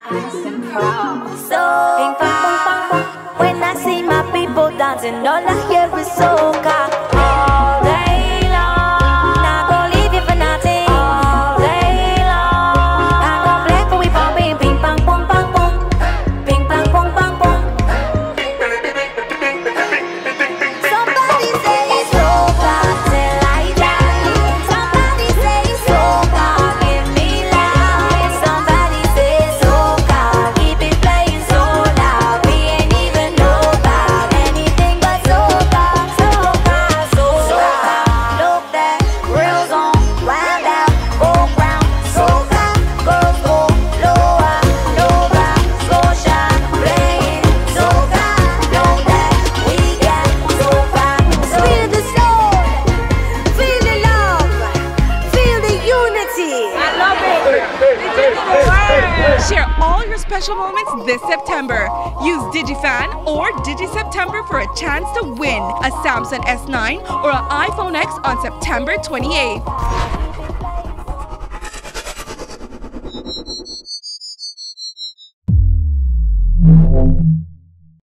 So, when I see my people dancing, all I hear is soca all day long. Not gonna leave you for nothing all day long. I'm gonna play for we bumping, ping pong pong pong pong, ping pong pong pong pong. Somebody say soca till I die. Somebody say soca, give me life. Somebody say soca, keep it playing so loud. We ain't even know about anything but soca, soca, soca. Look that grills on, wild out, go round. Soca, girls go lower, Nova Scotia playing soca. Know that we got soca. Feel the soul, feel the love, feel the unity. I love it. Share all your special moments this September. Use DigiFan or DigiSeptember for a chance to win a Samsung S9 or an iPhone X on September 28th.